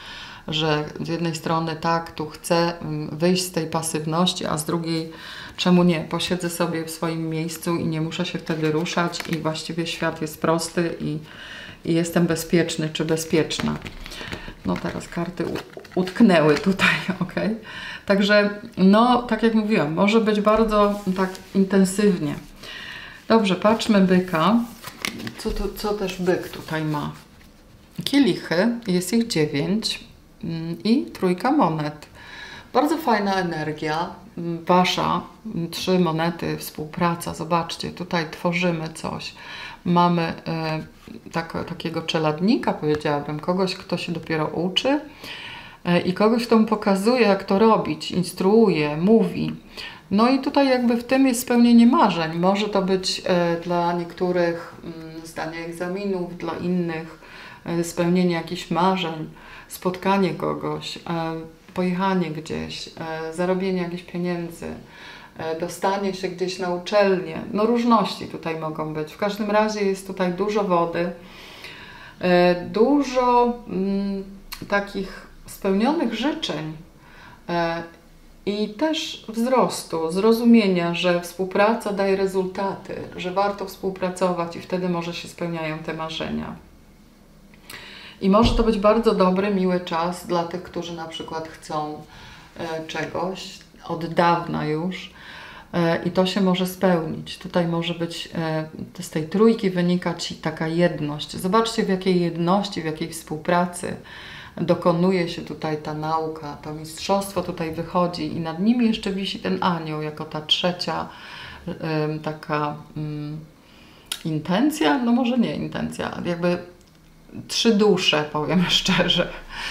że z jednej strony tak, tu chcę wyjść z tej pasywności, a z drugiej czemu nie? Posiedzę sobie w swoim miejscu i nie muszę się wtedy ruszać i właściwie świat jest prosty i, i jestem bezpieczny czy bezpieczna. No teraz karty utknęły tutaj, ok? Także, no tak jak mówiłam, może być bardzo tak intensywnie. Dobrze, patrzmy byka. Co, to, co też byk tutaj ma? Kielichy, jest ich dziewięć i trójka monet. Bardzo fajna energia. Wasza, trzy monety, współpraca. Zobaczcie, tutaj tworzymy coś. Mamy e, tak, takiego czeladnika, powiedziałabym, kogoś, kto się dopiero uczy e, i kogoś, kto mu pokazuje, jak to robić, instruuje, mówi. No i tutaj jakby w tym jest spełnienie marzeń. Może to być e, dla niektórych mm, zdanie egzaminów, dla innych e, spełnienie jakichś marzeń, spotkanie kogoś, e, pojechanie gdzieś, e, zarobienie jakichś pieniędzy, e, dostanie się gdzieś na uczelnię. No różności tutaj mogą być. W każdym razie jest tutaj dużo wody, e, dużo mm, takich spełnionych życzeń e, i też wzrostu, zrozumienia, że współpraca daje rezultaty, że warto współpracować i wtedy może się spełniają te marzenia. I może to być bardzo dobry, miły czas dla tych, którzy na przykład chcą e, czegoś od dawna już e, i to się może spełnić. Tutaj może być, e, z tej trójki wynika Ci taka jedność. Zobaczcie, w jakiej jedności, w jakiej współpracy dokonuje się tutaj ta nauka, to mistrzostwo tutaj wychodzi i nad nimi jeszcze wisi ten anioł, jako ta trzecia e, taka mm, intencja, no może nie intencja, jakby trzy dusze, powiem szczerze,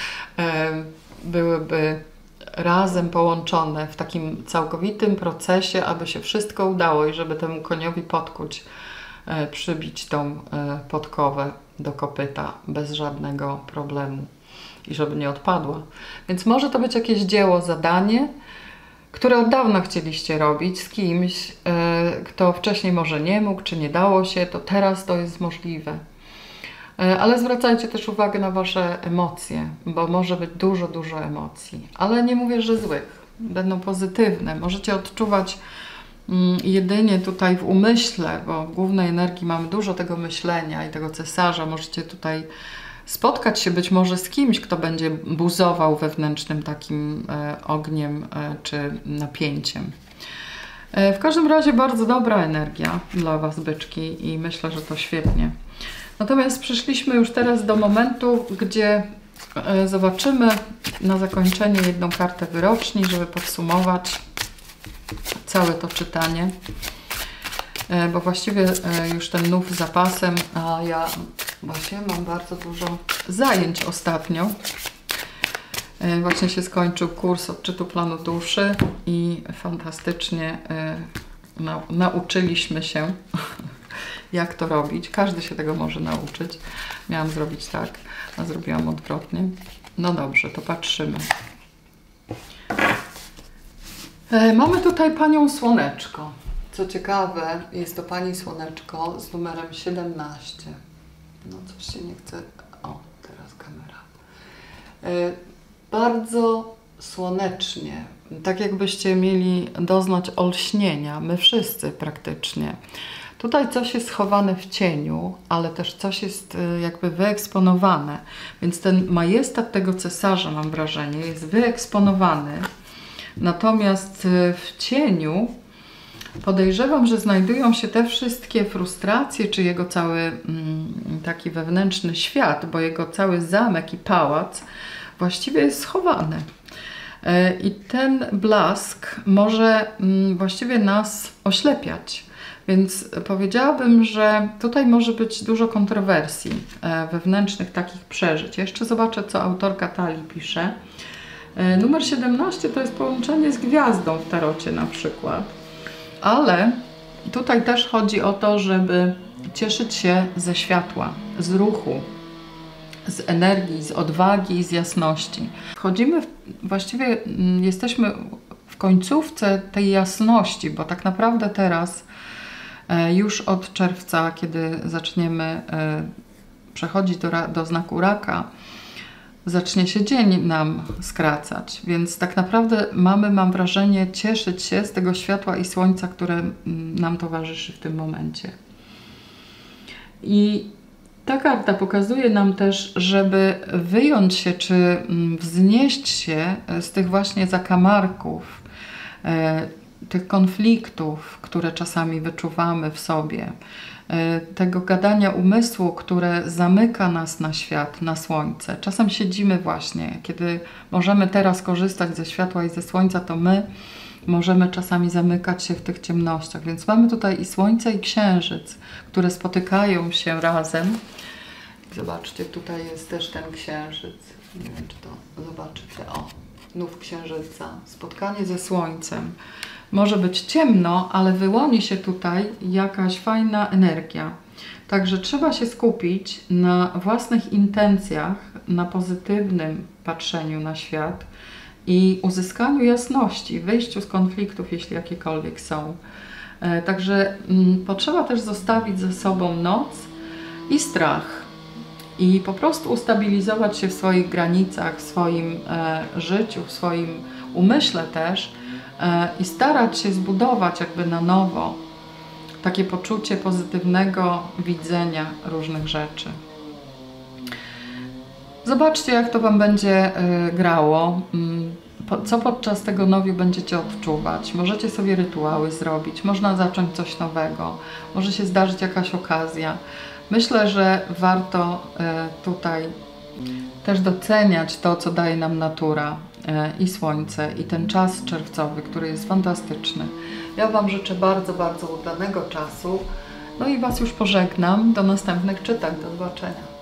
byłyby razem połączone w takim całkowitym procesie, aby się wszystko udało i żeby temu koniowi podkuć, przybić tą podkowę do kopyta bez żadnego problemu i żeby nie odpadła. Więc może to być jakieś dzieło, zadanie, które od dawna chcieliście robić z kimś, kto wcześniej może nie mógł, czy nie dało się, to teraz to jest możliwe. Ale zwracajcie też uwagę na Wasze emocje, bo może być dużo, dużo emocji. Ale nie mówię, że złych. Będą pozytywne. Możecie odczuwać mm, jedynie tutaj w umyśle, bo w głównej energii mamy dużo tego myślenia i tego cesarza. Możecie tutaj spotkać się być może z kimś, kto będzie buzował wewnętrznym takim e, ogniem e, czy napięciem. E, w każdym razie bardzo dobra energia dla Was, byczki, i myślę, że to świetnie. Natomiast przyszliśmy już teraz do momentu, gdzie e, zobaczymy na zakończenie jedną kartę wyroczni, żeby podsumować całe to czytanie, e, bo właściwie e, już ten nów z zapasem, a ja właśnie mam bardzo dużo zajęć ostatnio. E, właśnie się skończył kurs odczytu planu duszy i fantastycznie e, na, nauczyliśmy się, jak to robić. Każdy się tego może nauczyć. Miałam zrobić tak, a zrobiłam odwrotnie. No dobrze, to patrzymy. E, mamy tutaj Panią Słoneczko. Co ciekawe, jest to Pani Słoneczko z numerem siedemnaście. No coś się nie chce... O, teraz kamera. E, bardzo słonecznie. Tak jakbyście mieli doznać olśnienia. My wszyscy praktycznie. Tutaj coś jest schowane w cieniu, ale też coś jest jakby wyeksponowane. Więc ten majestat tego cesarza, mam wrażenie, jest wyeksponowany. Natomiast w cieniu podejrzewam, że znajdują się te wszystkie frustracje, czy jego cały mm, taki wewnętrzny świat, bo jego cały zamek i pałac właściwie jest schowany. I ten blask może mm, właściwie nas oślepiać. Więc powiedziałabym, że tutaj może być dużo kontrowersji e, wewnętrznych takich przeżyć. Jeszcze zobaczę, co autorka Talii pisze. E, numer siedemnaście to jest połączenie z gwiazdą w tarocie na przykład. Ale tutaj też chodzi o to, żeby cieszyć się ze światła, z ruchu, z energii, z odwagi, z jasności. Wchodzimy, w, właściwie m, jesteśmy w końcówce tej jasności, bo tak naprawdę teraz już od czerwca, kiedy zaczniemy przechodzić do, do znaku raka, zacznie się dzień nam skracać. Więc tak naprawdę mamy, mam wrażenie, cieszyć się z tego światła i słońca, które nam towarzyszy w tym momencie. I ta karta pokazuje nam też, żeby wyjąć się, czy wznieść się z tych właśnie zakamarków, tych konfliktów, które czasami wyczuwamy w sobie, tego gadania umysłu, które zamyka nas na świat, na słońce. Czasem siedzimy właśnie, kiedy możemy teraz korzystać ze światła i ze słońca, to my możemy czasami zamykać się w tych ciemnościach. Więc mamy tutaj i słońce, i księżyc, które spotykają się razem. Zobaczcie, tutaj jest też ten księżyc. Nie wiem, czy to zobaczycie. O, nów księżyca. Spotkanie ze słońcem. Może być ciemno, ale wyłoni się tutaj jakaś fajna energia. Także trzeba się skupić na własnych intencjach, na pozytywnym patrzeniu na świat i uzyskaniu jasności, wyjściu z konfliktów, jeśli jakiekolwiek są. Także mm, potrzeba też zostawić ze sobą noc i strach i po prostu ustabilizować się w swoich granicach, w swoim e, życiu, w swoim umyśle też e, i starać się zbudować jakby na nowo takie poczucie pozytywnego widzenia różnych rzeczy. Zobaczcie, jak to Wam będzie y, grało, y, co podczas tego nowiu będziecie odczuwać. Możecie sobie rytuały zrobić, można zacząć coś nowego, może się zdarzyć jakaś okazja. Myślę, że warto y, tutaj też doceniać to, co daje nam natura y, i słońce, i ten czas czerwcowy, który jest fantastyczny. Ja Wam życzę bardzo, bardzo udanego czasu. No i Was już pożegnam. Do następnych czytań. Do zobaczenia.